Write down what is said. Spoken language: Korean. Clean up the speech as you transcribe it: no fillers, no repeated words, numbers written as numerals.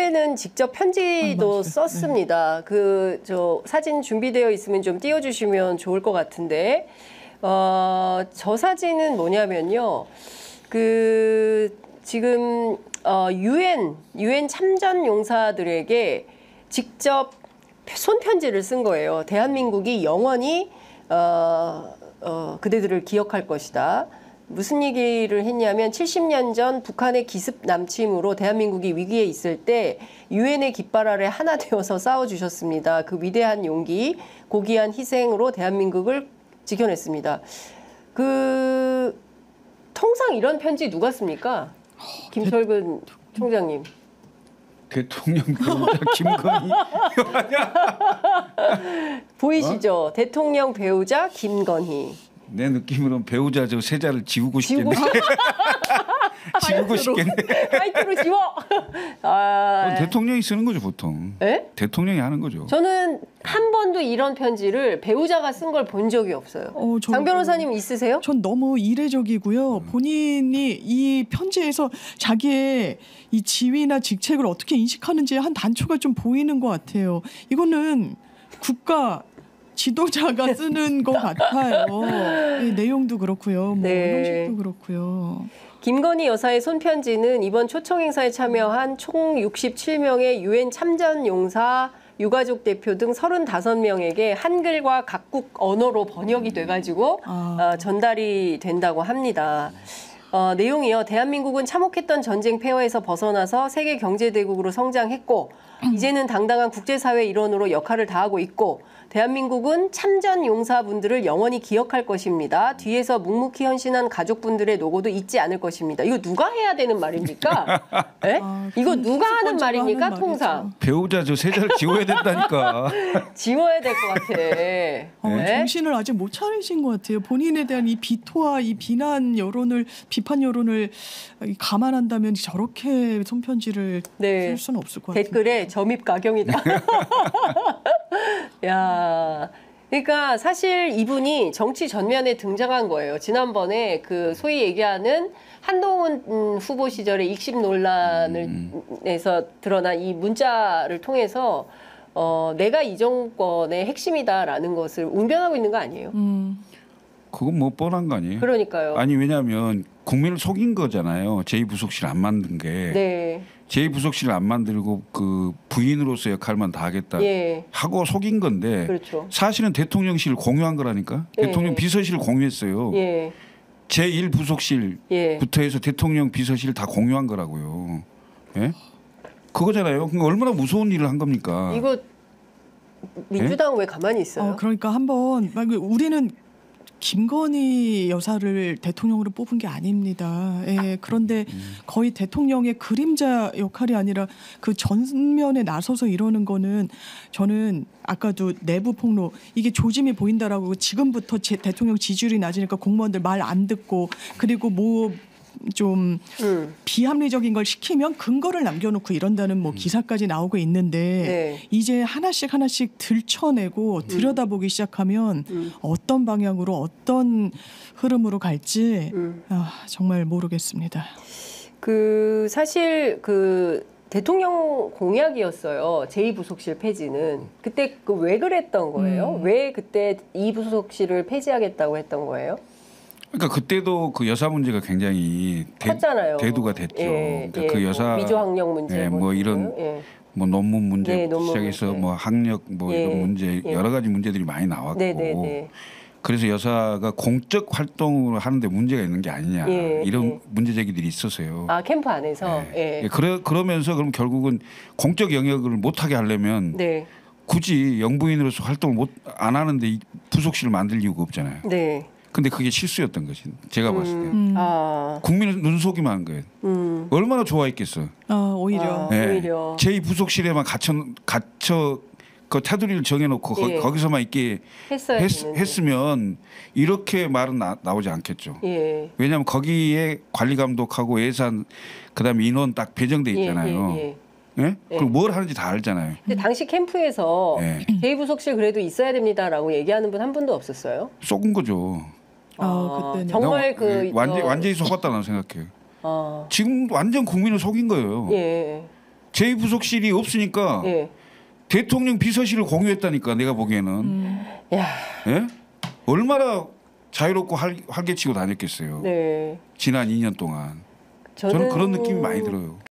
원래는 직접 편지도 썼습니다. 네. 그 저 사진 준비되어 있으면 좀 띄워주시면 좋을 것 같은데 저 사진은 뭐냐면요. 그 지금 유엔 참전 용사들에게 직접 손편지를 쓴 거예요. 대한민국이 영원히 그대들을 기억할 것이다. 무슨 얘기를 했냐면 70년 전 북한의 기습 남침으로 대한민국이 위기에 있을 때 유엔의 깃발 아래 하나 되어서 싸워주셨습니다. 그 위대한 용기, 고귀한 희생으로 대한민국을 지켜냈습니다. 그 통상 이런 편지 누가 씁니까? 김철근 총장님. 대통령 배우자 김건희. 보이시죠? 대통령 배우자 김건희. 내 느낌으로는 배우자 저 세자를 지우고 싶겠네. 지우고 싶겠네. 화이트로 지워. 대통령이 쓰는 거죠 보통. 에? 대통령이 하는 거죠. 저는 한 번도 이런 편지를 배우자가 쓴 걸 본 적이 없어요. 장 변호사님 있으세요? 전 너무 이례적이고요. 본인이 이 편지에서 자기의 이 지위나 직책을 어떻게 인식하는지 한 단초가 좀 보이는 것 같아요. 이거는 국가 지도자가 쓰는 것 같아요. 네, 내용도 그렇고요. 뭐 형식도 그렇고요. 김건희 여사의 손편지는 이번 초청 행사에 참여한 총 67명의 유엔 참전 용사, 유가족 대표 등 35명에게 한글과 각국 언어로 번역이 돼가지고 전달이 된다고 합니다. 내용이요. 대한민국은 참혹했던 전쟁 폐허에서 벗어나서 세계 경제대국으로 성장했고 이제는 당당한 국제사회 일원으로 역할을 다하고 있고 대한민국은 참전 용사분들을 영원히 기억할 것입니다. 뒤에서 묵묵히 헌신한 가족분들의 노고도 잊지 않을 것입니다. 이거 누가 해야 되는 말입니까? 이거 누가 하는 말입니까? 통상. 배우자 저 세자를 지워야 된다니까. 지워야 될 것 같아. 정신을 아직 못 차리신 것 같아요. 본인에 대한 이 비토와 이 비난 여론을 비판 여론을 감안한다면 저렇게 손편지를 쓸 수는 없을 것 같아요. 댓글에 점입 가경이다. 야, 그러니까 사실 이분이 정치 전면에 등장한 거예요. 지난번에 그 소위 얘기하는 한동훈 후보 시절의 익십 논란에서 드러난 이 문자를 통해서 내가 이 정권의 핵심이다라는 것을 웅변하고 있는 거 아니에요? 그건 뭐 뻔한 거 아니에요? 그러니까요. 아니 왜냐하면 국민을 속인 거잖아요. 제2부속실 안 만든 게. 네. 제2부속실을 안 만들고 그 부인으로서 역할만 다 하겠다 하고 속인 건데 그렇죠. 사실은 대통령실을 공유한 거라니까. 대통령 비서실을 공유했어요. 제1부속실부터 해서 대통령 비서실 다 공유한 거라고요. 예? 그거잖아요. 그러니까 얼마나 무서운 일을 한 겁니까? 이거 민주당 왜 가만히 있어요? 그러니까 한번 우리는 김건희 여사를 대통령으로 뽑은 게 아닙니다. 그런데 거의 대통령의 그림자 역할이 아니라 그 전면에 나서서 이러는 거는 저는 아까도 내부 폭로 이게 조짐이 보인다라고 지금부터 대통령 지지율이 낮으니까 공무원들 말 안 듣고 그리고 뭐 좀 비합리적인 걸 시키면 근거를 남겨놓고 이런다는 뭐 기사까지 나오고 있는데 이제 하나씩 들춰내고 들여다보기 시작하면 어떤 방향으로 어떤 흐름으로 갈지 정말 모르겠습니다. 그 사실 그 대통령 공약이었어요. 제2부속실 폐지는. 그때 그 왜 그랬던 거예요? 왜 그때 2부속실을 폐지하겠다고 했던 거예요? 그러니까 그때도 그 여사 문제가 굉장히 컸잖아요. 대두가 됐죠. 그러니까 그 여사 위조 학력 문제, 뭐 이런 뭐 논문 문제 시작해서 뭐 학력 뭐 이런 문제 여러 가지 문제들이 많이 나왔고. 그래서 여사가 공적 활동을 하는데 문제가 있는 게 아니냐 이런 문제 제기들이 있었어요. 아 캠프 안에서. 그러면서 그럼 결국은 공적 영역을 못하게 하려면 굳이 영부인으로서 활동을 안 하는데 이 부속실을 만들 이유가 없잖아요. 근데 그게 실수였던 것이 제가 봤을 때 국민을 눈속이만 한 거예요. 얼마나 좋아했겠어. 오히려. 제2부속실에만 갇혀 그 테두리를 정해놓고 거기서만 있게 했으면 이렇게 말은 나오지 않겠죠. 왜냐하면 거기에 관리 감독하고 예산 그다음에 인원 딱 배정돼 있잖아요. 그럼 뭘 하는지 다 알잖아요. 근데 당시 캠프에서 제2부속실 그래도 있어야 됩니다라고 얘기하는 분 한 분도 없었어요? 속은 거죠. 그때는 정말 그 완전히 속았다 는 생각해요. 지금 완전 국민을 속인 거예요. 제2부속실이 없으니까 예. 대통령 비서실을 공유했다니까 내가 보기에는. 야. 예? 얼마나 자유롭고 활개치고 다녔겠어요. 네. 지난 2년 동안. 저는 그런 느낌이 많이 들어요.